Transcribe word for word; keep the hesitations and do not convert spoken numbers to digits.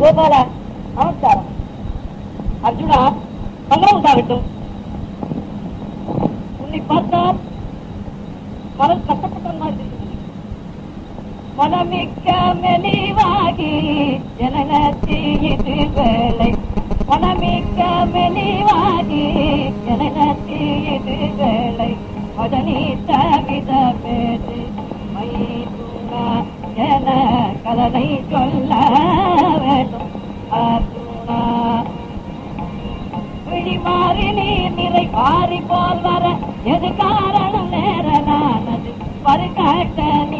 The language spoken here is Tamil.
கோபால நமஸ்காரம். அர்ஜுனா மங்களம் உண்டாகட்டும். உன்னை பார்த்தால் மனம் கஷ்டப்பட்ட மாதிரி மனமிக்க மெலிவாகி ஜனநீது வேலை மனமிக்க மெலிவாகி ஜனநீது வேலை மதனி தவித பேரு மைதுனா என கலனை சொல்ல வேண்டும். அர்ஜுனா விழி மாறி நீர் நிறை பாரி போல் வர எது காரணம் நேரனானது பருக்காட்ட